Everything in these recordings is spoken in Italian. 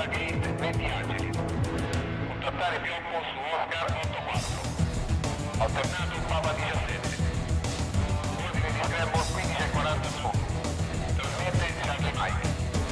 Delta Gate 20 Angeli. Contattare Biombo su Oscar 84. Alternato Papa 17. Ordine di Scramble 15:41. Trasmette Charlie Mike.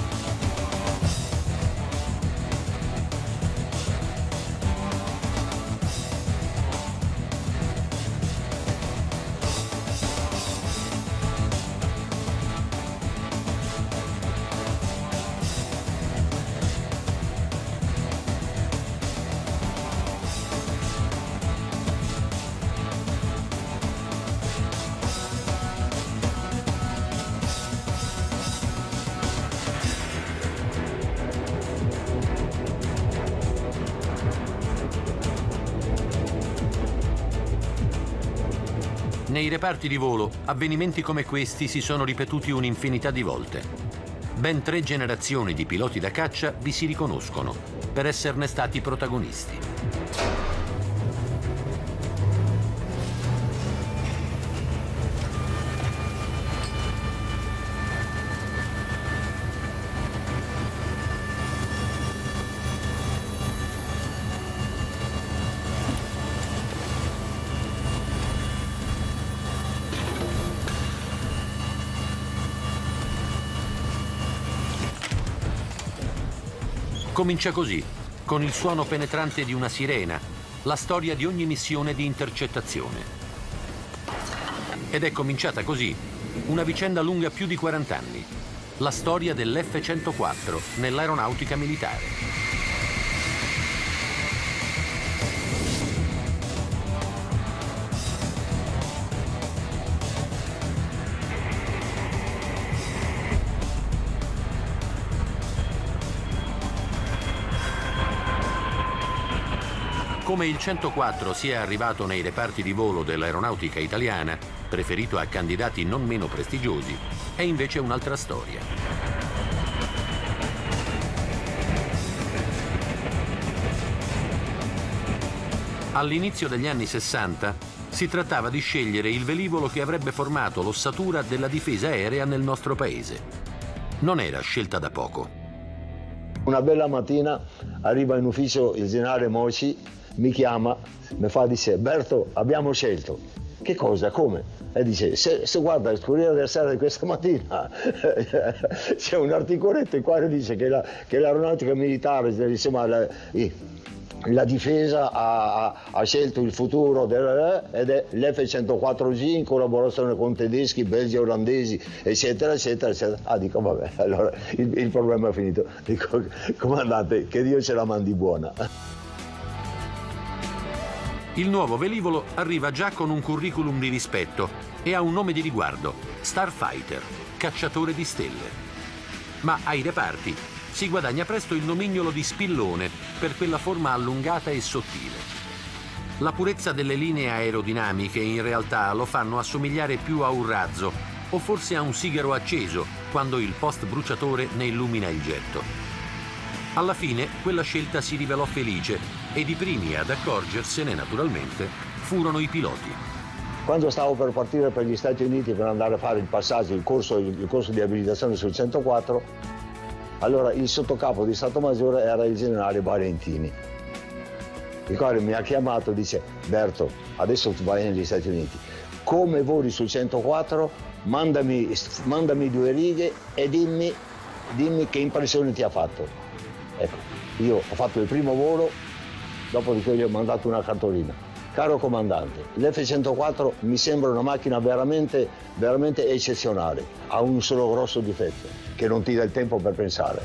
Nei reparti di volo, avvenimenti come questi si sono ripetuti un'infinità di volte. Ben 3 generazioni di piloti da caccia vi si riconoscono per esserne stati protagonisti. Comincia così, con il suono penetrante di una sirena, la storia di ogni missione di intercettazione. Ed è cominciata così, una vicenda lunga più di 40 anni, la storia dell'F-104 nell'aeronautica militare. Come il 104 sia arrivato nei reparti di volo dell'aeronautica italiana, preferito a candidati non meno prestigiosi, è invece un'altra storia. All'inizio degli anni 60 si trattava di scegliere il velivolo che avrebbe formato l'ossatura della difesa aerea nel nostro paese. Non era scelta da poco. Una bella mattina arriva in ufficio il generale Moci, mi chiama, mi fa, dice: Berto, abbiamo scelto. Che cosa? Come? E dice: se guarda il Corriere della Sera di questa mattina c'è un articoletto in cui dice che l'aeronautica militare, insomma, la difesa ha scelto il futuro ed è l'F-104G in collaborazione con tedeschi, belgi, olandesi, eccetera, eccetera, eccetera. Ah, dico, vabbè, allora il problema è finito. Dico, comandante, che Dio ce la mandi buona. Il nuovo velivolo arriva già con un curriculum di rispetto e ha un nome di riguardo: Starfighter, cacciatore di stelle. Ma ai reparti si guadagna presto il nomignolo di spillone per quella forma allungata e sottile. La purezza delle linee aerodinamiche in realtà lo fanno assomigliare più a un razzo o forse a un sigaro acceso quando il post bruciatore ne illumina il getto. Alla fine quella scelta si rivelò felice ed i primi ad accorgersene, naturalmente, furono i piloti. Quando stavo per partire per gli Stati Uniti per andare a fare il passaggio, il corso di abilitazione sul 104, allora il sottocapo di Stato Maggiore era il generale Valentini, il quale mi ha chiamato e dice: Berto, adesso tu vai negli Stati Uniti, come voli sul 104 mandami 2 righe e dimmi che impressione ti ha fatto. Ecco, io ho fatto il primo volo, dopodiché gli ho mandato una cartolina. Caro comandante, l'F-104 mi sembra una macchina veramente, veramente eccezionale. Ha un solo grosso difetto, che non ti dà il tempo per pensare.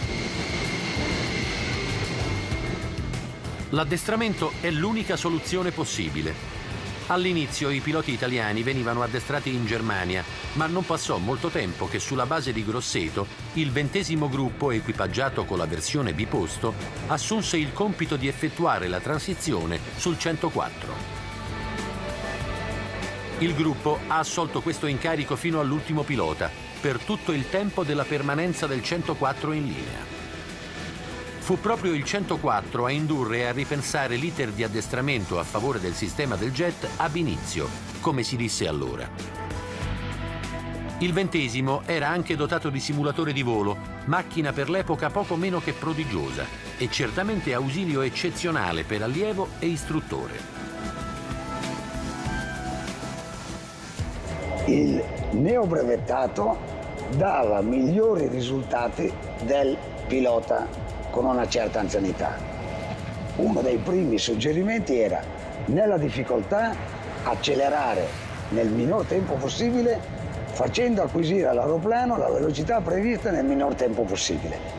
L'addestramento è l'unica soluzione possibile. All'inizio i piloti italiani venivano addestrati in Germania, ma non passò molto tempo che sulla base di Grosseto il 20° gruppo, equipaggiato con la versione biposto, assunse il compito di effettuare la transizione sul 104. Il gruppo ha assolto questo incarico fino all'ultimo pilota, per tutto il tempo della permanenza del 104 in linea. Fu proprio il 104 a indurre e a ripensare l'iter di addestramento a favore del sistema del jet ab initio, come si disse allora. Il 20° era anche dotato di simulatore di volo macchina per l'epoca poco meno che prodigiosa e certamente ausilio eccezionale per allievo e istruttore. Il neobrevettato dava migliori risultati del pilota con una certa anzianità. Uno dei primi suggerimenti era, nella difficoltà, accelerare nel minor tempo possibile, facendo acquisire all'aeroplano la velocità prevista nel minor tempo possibile.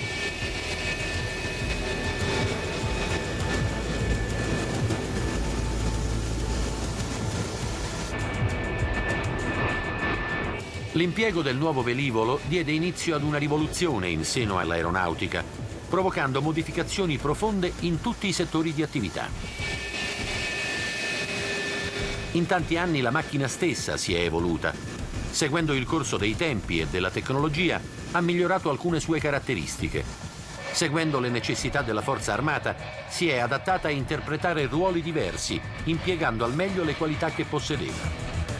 L'impiego del nuovo velivolo diede inizio ad una rivoluzione in seno all'aeronautica, provocando modificazioni profonde in tutti i settori di attività. In tanti anni la macchina stessa si è evoluta. Seguendo il corso dei tempi e della tecnologia, ha migliorato alcune sue caratteristiche. Seguendo le necessità della forza armata, si è adattata a interpretare ruoli diversi, impiegando al meglio le qualità che possedeva.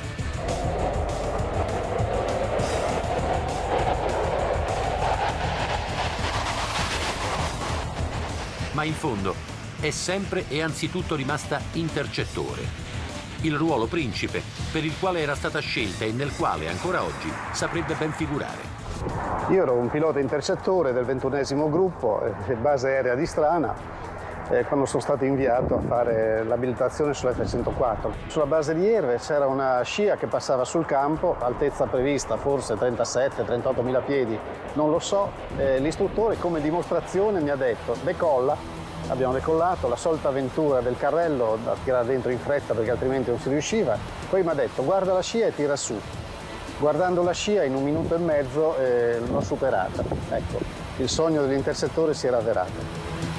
Ma in fondo è sempre e anzitutto rimasta intercettore, il ruolo principe per il quale era stata scelta e nel quale ancora oggi saprebbe ben figurare. Io ero un pilota intercettore del 21° gruppo, base aerea di Strana, quando sono stato inviato a fare l'abilitazione sull'F-104. Sulla base di Erve c'era una scia che passava sul campo, altezza prevista forse 37-38 mila piedi, non lo so. L'istruttore come dimostrazione mi ha detto decolla, abbiamo decollato, la solita avventura del carrello da tirare dentro in fretta perché altrimenti non si riusciva, poi mi ha detto guarda la scia e tira su. Guardando la scia in 1 minuto e mezzo l'ho superata. Ecco, il sogno dell'intercettore si era avverato.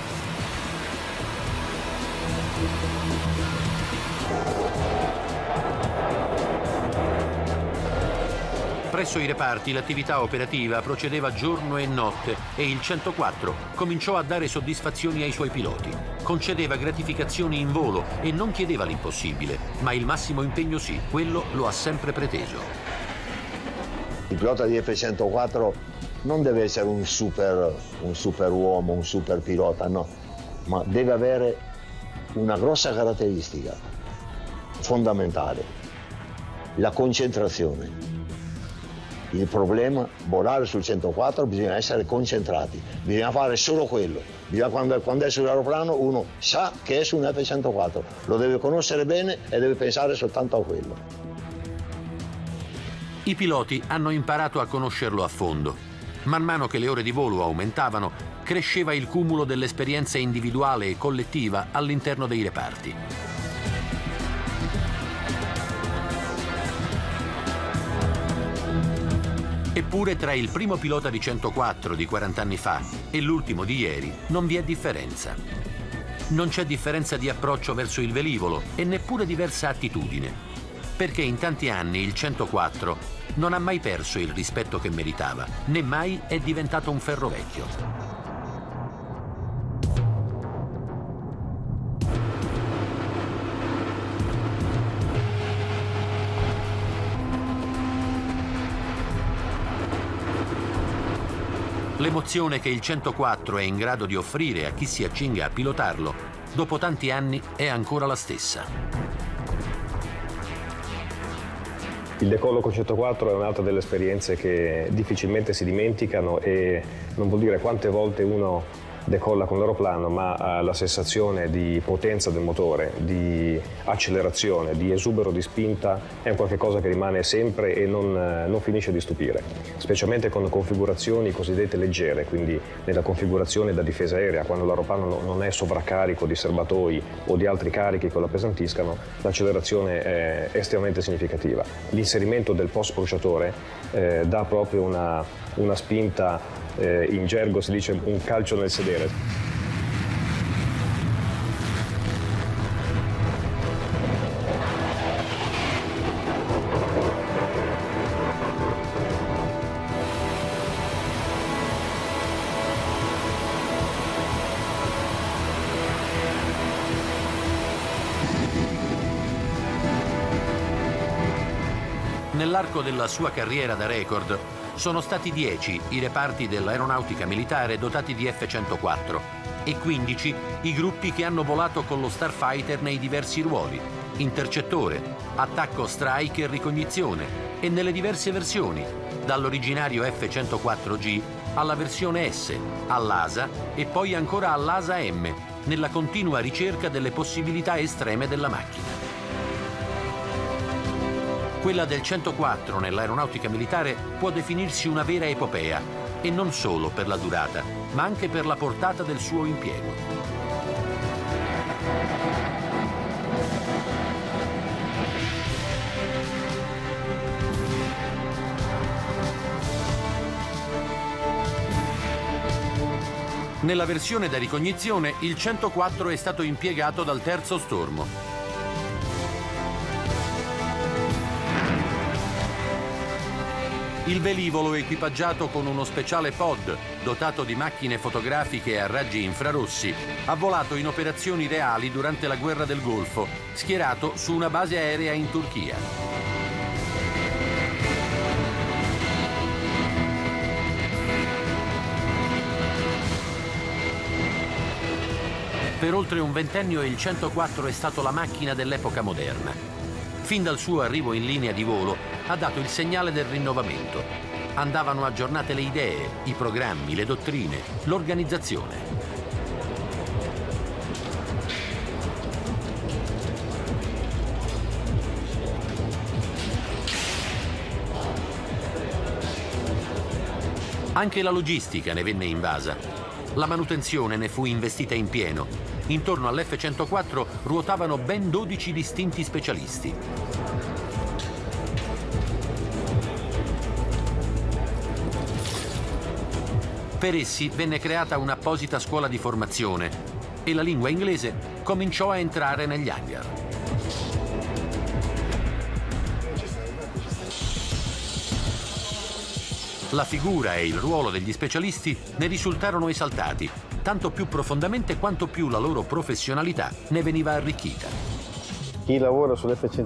Presso i reparti l'attività operativa procedeva giorno e notte e il 104 cominciò a dare soddisfazioni ai suoi piloti. Concedeva gratificazioni in volo e non chiedeva l'impossibile, ma il massimo impegno sì, quello lo ha sempre preteso. Il pilota di F-104 non deve essere un super uomo, un super pilota, no, ma deve avere una grossa caratteristica fondamentale, la concentrazione. Il problema, volare sul 104 bisogna essere concentrati, bisogna fare solo quello. Quando è sull'aeroplano uno sa che è su un F-104, lo deve conoscere bene e deve pensare soltanto a quello. I piloti hanno imparato a conoscerlo a fondo. Man mano che le ore di volo aumentavano, cresceva il cumulo dell'esperienza individuale e collettiva all'interno dei reparti. Eppure tra il primo pilota di 104 di 40 anni fa e l'ultimo di ieri non vi è differenza. Non c'è differenza di approccio verso il velivolo e neppure diversa attitudine, perché in tanti anni il 104 non ha mai perso il rispetto che meritava, né mai è diventato un ferro vecchio. L'emozione che il 104 è in grado di offrire a chi si accinga a pilotarlo, dopo tanti anni è ancora la stessa. Il decollo con 104 è un'altra delle esperienze che difficilmente si dimenticano e non vuol dire quante volte uno decolla con l'aeroplano, ma la sensazione di potenza del motore, di accelerazione, di esubero di spinta è un qualche cosa che rimane sempre e non finisce di stupire, specialmente con configurazioni cosiddette leggere, quindi nella configurazione da difesa aerea, quando l'aeroplano non è sovraccarico di serbatoi o di altri carichi che lo appesantiscano, l'accelerazione è estremamente significativa. L'inserimento del post bruciatore dà proprio una spinta, in gergo si dice un calcio nel sedere. Nell'arco della sua carriera da record, Sono stati 10 i reparti dell'aeronautica militare dotati di F-104 e 15 i gruppi che hanno volato con lo Starfighter nei diversi ruoli: intercettore, attacco strike e ricognizione, e nelle diverse versioni, dall'originario F-104G alla versione S, all'ASA e poi ancora all'ASA M, nella continua ricerca delle possibilità estreme della macchina. Quella del 104 nell'aeronautica militare può definirsi una vera epopea, e non solo per la durata, ma anche per la portata del suo impiego. Nella versione da ricognizione, il 104 è stato impiegato dal terzo stormo. Il velivolo, equipaggiato con uno speciale pod dotato di macchine fotografiche a raggi infrarossi, ha volato in operazioni reali durante la guerra del Golfo, schierato su una base aerea in Turchia. Per oltre un ventennio il 104 è stato la macchina dell'epoca moderna. Fin dal suo arrivo in linea di volo ha dato il segnale del rinnovamento. Andavano aggiornate le idee, i programmi, le dottrine, l'organizzazione. Anche la logistica ne venne invasa. La manutenzione ne fu investita in pieno. Intorno all'F-104 ruotavano ben 12 distinti specialisti. Per essi venne creata un'apposita scuola di formazione e la lingua inglese cominciò a entrare negli hangar. La figura e il ruolo degli specialisti ne risultarono esaltati, tanto più profondamente quanto più la loro professionalità ne veniva arricchita. Chi lavora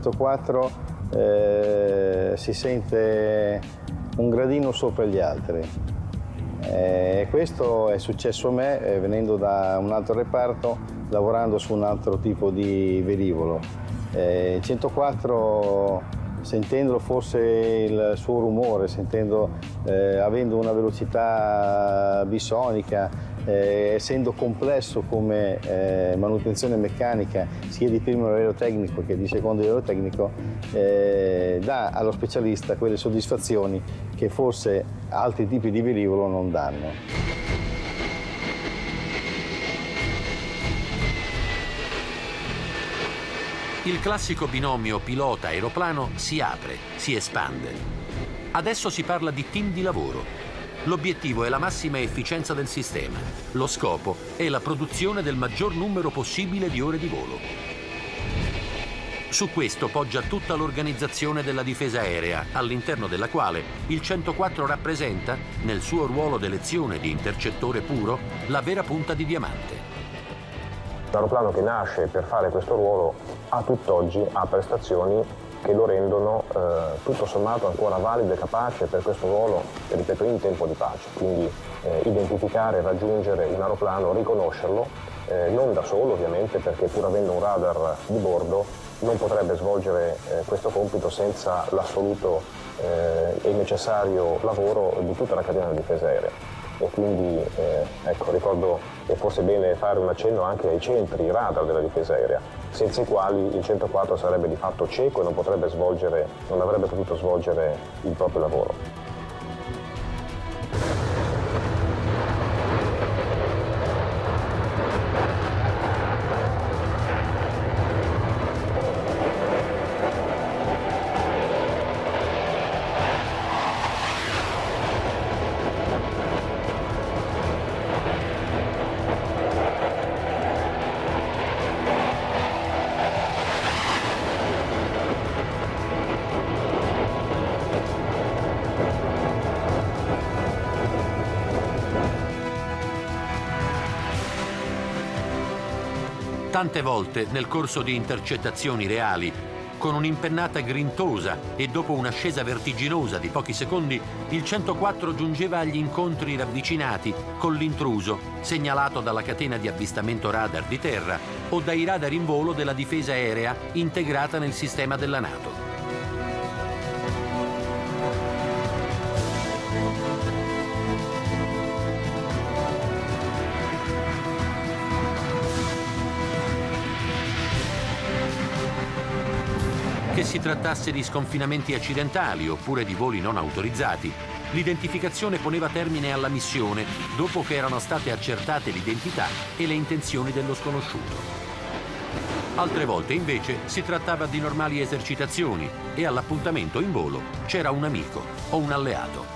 sull'F-104 si sente un gradino sopra gli altri. Questo è successo a me venendo da un altro reparto, lavorando su un altro tipo di velivolo. Il 104, sentendolo forse il suo rumore, avendo una velocità bisonica, essendo complesso come manutenzione meccanica sia di primo livello tecnico che di secondo livello tecnico, dà allo specialista quelle soddisfazioni che forse altri tipi di velivolo non danno. Il classico binomio pilota-aeroplano si apre, si espande. Adesso si parla di team di lavoro. L'obiettivo è la massima efficienza del sistema. Lo scopo è la produzione del maggior numero possibile di ore di volo. Su questo poggia tutta l'organizzazione della difesa aerea, all'interno della quale il 104 rappresenta, nel suo ruolo d'elezione di intercettore puro, la vera punta di diamante. L'aeroplano che nasce per fare questo ruolo a tutt'oggi ha prestazioni che lo rendono tutto sommato ancora valido e capace per questo ruolo, ripeto, in tempo di pace. Quindi identificare, raggiungere un aeroplano, riconoscerlo, non da solo ovviamente, perché pur avendo un radar di bordo non potrebbe svolgere questo compito senza l'assoluto e necessario lavoro di tutta la catena della difesa aerea. E quindi ecco, ricordo che fosse bene fare un accenno anche ai centri radar della difesa aerea, senza i quali il 104 sarebbe di fatto cieco e non avrebbe potuto svolgere il proprio lavoro. Tante volte, nel corso di intercettazioni reali, Con un'impennata grintosa e dopo un'ascesa vertiginosa di pochi secondi, il 104 giungeva agli incontri ravvicinati con l'intruso, segnalato dalla catena di avvistamento radar di terra o dai radar in volo della difesa aerea integrata nel sistema della NATO. Che si trattasse di sconfinamenti accidentali oppure di voli non autorizzati, l'identificazione poneva termine alla missione dopo che erano state accertate l'identità e le intenzioni dello sconosciuto. Altre volte invece si trattava di normali esercitazioni e all'appuntamento in volo c'era un amico o un alleato.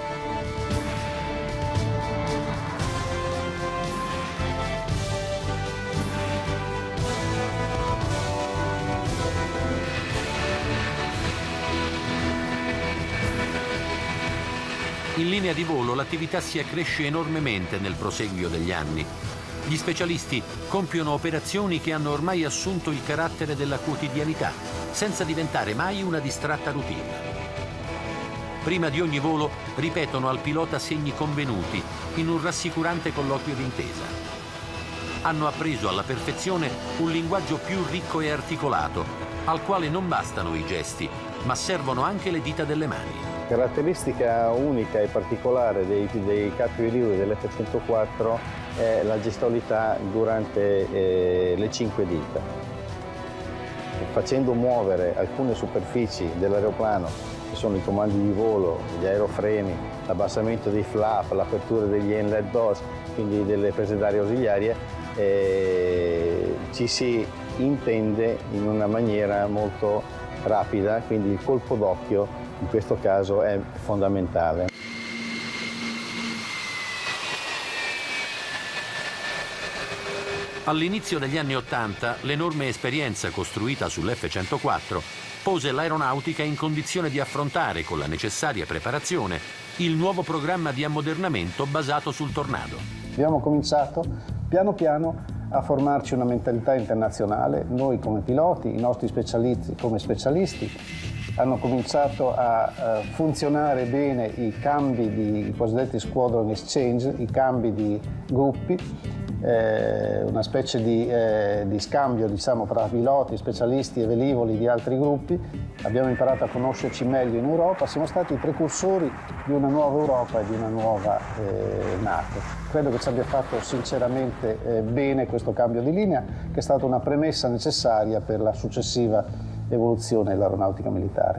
In linea di volo l'attività si accresce enormemente nel proseguio degli anni. Gli specialisti compiono operazioni che hanno ormai assunto il carattere della quotidianità, senza diventare mai una distratta routine. Prima di ogni volo ripetono al pilota segni convenuti in un rassicurante colloquio d'intesa. Hanno appreso alla perfezione un linguaggio più ricco e articolato, al quale non bastano i gesti, ma servono anche le dita delle mani. Caratteristica unica e particolare dei capi velivoli dell'F-104 è la gestualità durante le 5 dita. Facendo muovere alcune superfici dell'aeroplano, che sono i comandi di volo, gli aerofreni, l'abbassamento dei flap, l'apertura degli inlet doors, quindi delle prese d'aria ausiliarie, ci si intende in una maniera molto rapida, quindi il colpo d'occhio in questo caso è fondamentale. All'inizio degli anni '80 l'enorme esperienza costruita sull'F-104 pose l'aeronautica in condizione di affrontare con la necessaria preparazione il nuovo programma di ammodernamento basato sul Tornado. Abbiamo cominciato piano piano a formarci una mentalità internazionale, noi come piloti, i nostri specialisti come specialisti. Hanno cominciato a funzionare bene i cambi i cosiddetti squadron exchange, i cambi di gruppi, una specie di scambio, diciamo, tra piloti, specialisti e velivoli di altri gruppi. Abbiamo imparato a conoscerci meglio in Europa, siamo stati i precursori di una nuova Europa e di una nuova NATO. Credo che ci abbia fatto sinceramente bene questo cambio di linea, che è stata una premessa necessaria per la successiva evoluzione dell'aeronautica militare.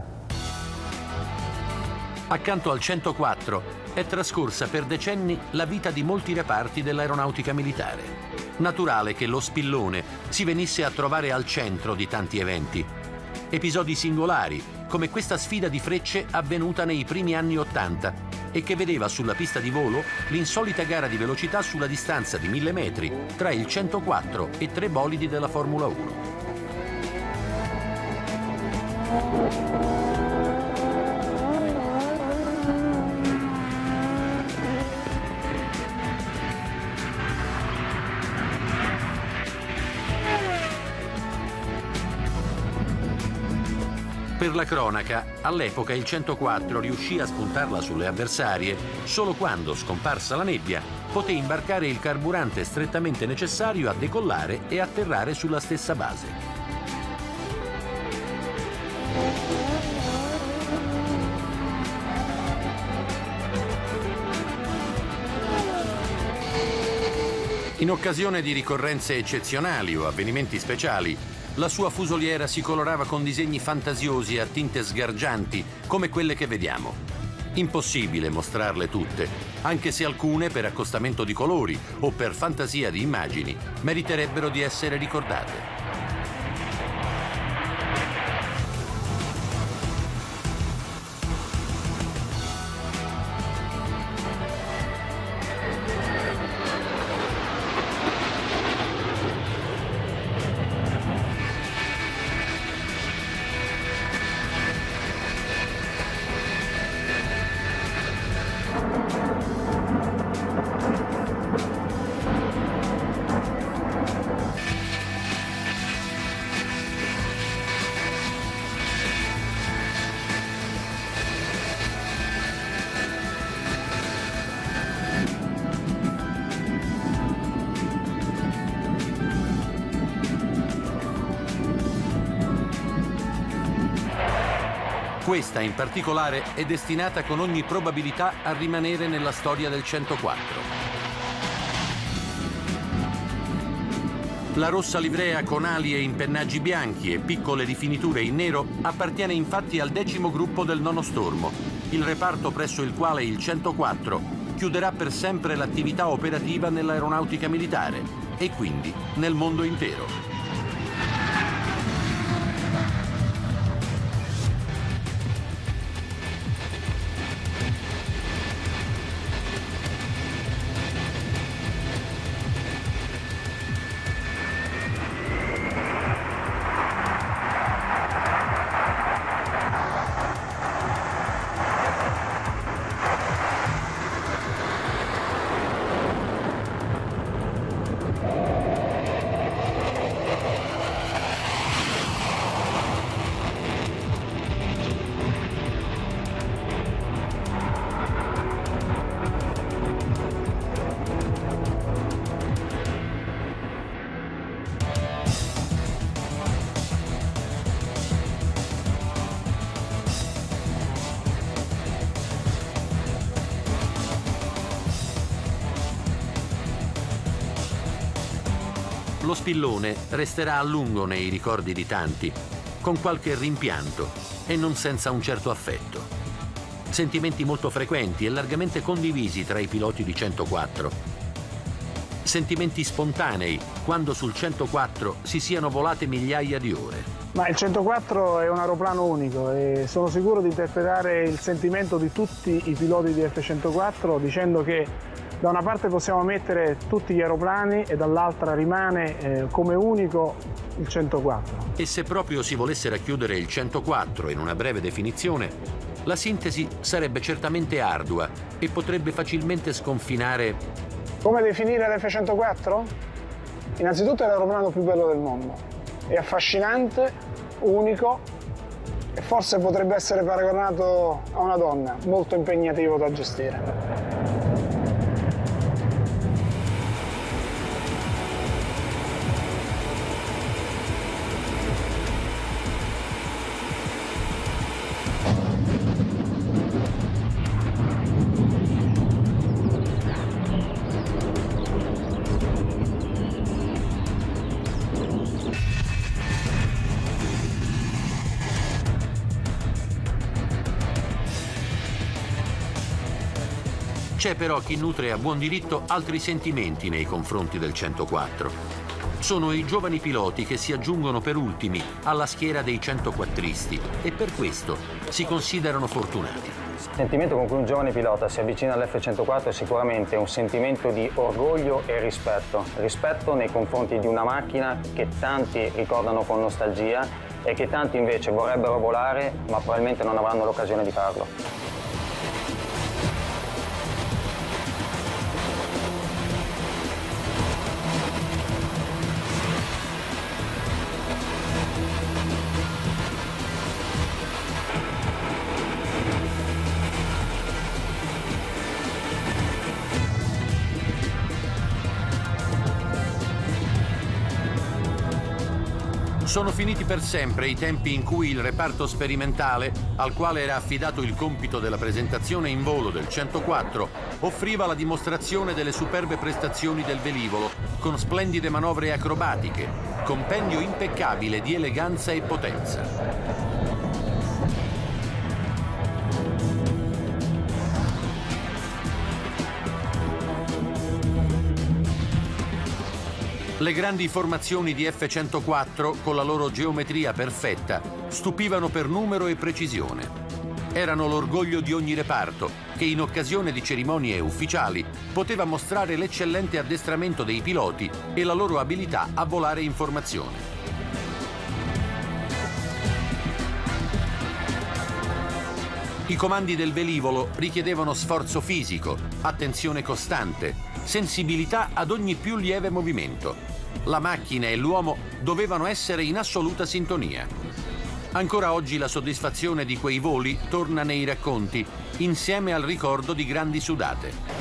Accanto al 104 è trascorsa per decenni la vita di molti reparti dell'aeronautica militare. Naturale che lo spillone si venisse a trovare al centro di tanti eventi. Episodi singolari, come questa sfida di frecce avvenuta nei primi anni '80 e che vedeva sulla pista di volo l'insolita gara di velocità sulla distanza di 1000 metri tra il 104 e 3 bolidi della Formula 1. Per la cronaca, all'epoca il 104 riuscì a spuntarla sulle avversarie solo quando, scomparsa la nebbia, poté imbarcare il carburante strettamente necessario a decollare e atterrare sulla stessa base. In occasione di ricorrenze eccezionali o avvenimenti speciali, la sua fusoliera si colorava con disegni fantasiosi a tinte sgargianti, come quelle che vediamo. Impossibile mostrarle tutte, anche se alcune, per accostamento di colori o per fantasia di immagini, meriterebbero di essere ricordate. Questa in particolare è destinata con ogni probabilità a rimanere nella storia del 104. La rossa livrea con ali e impennaggi bianchi e piccole rifiniture in nero appartiene infatti al 10° gruppo del Nono Stormo, il reparto presso il quale il 104 chiuderà per sempre l'attività operativa nell'aeronautica militare e quindi nel mondo intero. Lo spillone resterà a lungo nei ricordi di tanti, con qualche rimpianto e non senza un certo affetto. Sentimenti molto frequenti e largamente condivisi tra i piloti di 104. Sentimenti spontanei quando sul 104 si siano volate migliaia di ore. Ma il 104 è un aeroplano unico e sono sicuro di interpretare il sentimento di tutti i piloti di F-104 dicendo che da una parte possiamo mettere tutti gli aeroplani e dall'altra rimane come unico il 104. E se proprio si volesse racchiudere il 104 in una breve definizione, la sintesi sarebbe certamente ardua e potrebbe facilmente sconfinare. Come definire l'F-104? Innanzitutto è l'aeroplano più bello del mondo. È affascinante, unico e forse potrebbe essere paragonato a una donna, molto impegnativo da gestire. C'è però chi nutre a buon diritto altri sentimenti nei confronti del 104. Sono i giovani piloti che si aggiungono per ultimi alla schiera dei 104isti e per questo si considerano fortunati. Il sentimento con cui un giovane pilota si avvicina all'F-104 è sicuramente un sentimento di orgoglio e rispetto. Rispetto nei confronti di una macchina che tanti ricordano con nostalgia e che tanti invece vorrebbero volare ma probabilmente non avranno l'occasione di farlo. Sono finiti per sempre i tempi in cui il reparto sperimentale, al quale era affidato il compito della presentazione in volo del 104, offriva la dimostrazione delle superbe prestazioni del velivolo, con splendide manovre acrobatiche, compendio impeccabile di eleganza e potenza. Le grandi formazioni di F-104, con la loro geometria perfetta, stupivano per numero e precisione. Erano l'orgoglio di ogni reparto, che in occasione di cerimonie ufficiali poteva mostrare l'eccellente addestramento dei piloti e la loro abilità a volare in formazione. I comandi del velivolo richiedevano sforzo fisico, attenzione costante, sensibilità ad ogni più lieve movimento. La macchina e l'uomo dovevano essere in assoluta sintonia. Ancora oggi la soddisfazione di quei voli torna nei racconti, insieme al ricordo di grandi sudate.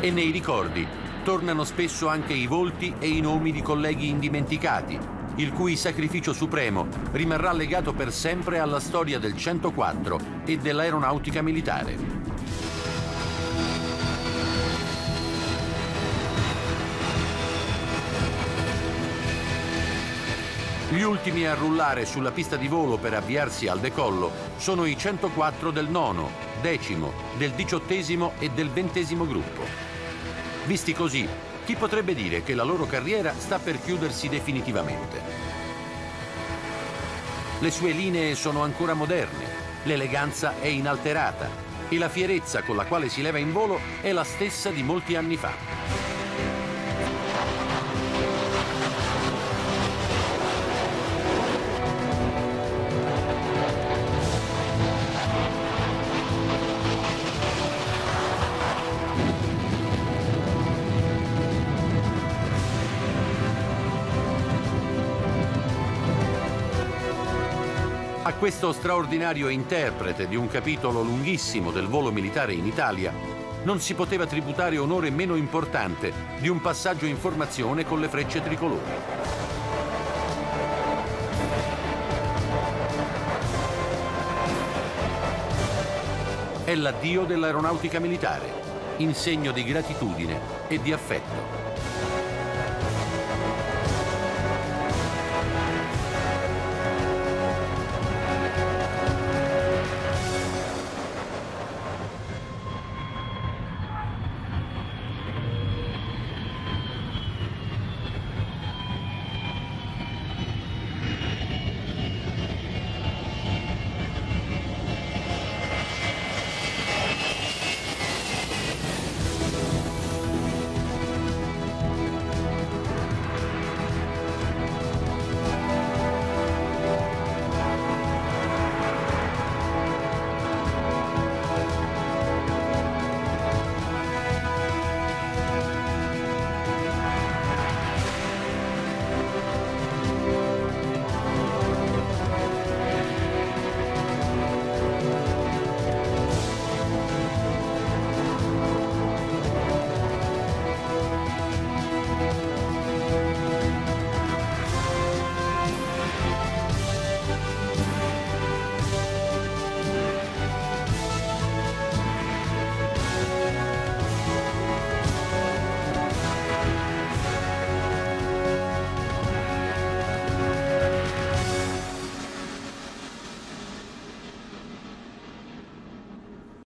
E nei ricordi tornano spesso anche i volti e i nomi di colleghi indimenticati, il cui sacrificio supremo rimarrà legato per sempre alla storia del 104 e dell'aeronautica militare. Gli ultimi a rullare sulla pista di volo per avviarsi al decollo sono i 104 del 9º, 10º, del 18º e del 20º gruppo. Visti così, chi potrebbe dire che la loro carriera sta per chiudersi definitivamente? Le sue linee sono ancora moderne, l'eleganza è inalterata e la fierezza con la quale si leva in volo è la stessa di molti anni fa. A questo straordinario interprete di un capitolo lunghissimo del volo militare in Italia non si poteva tributare onore meno importante di un passaggio in formazione con le frecce tricolori. È l'addio dell'aeronautica militare, in segno di gratitudine e di affetto.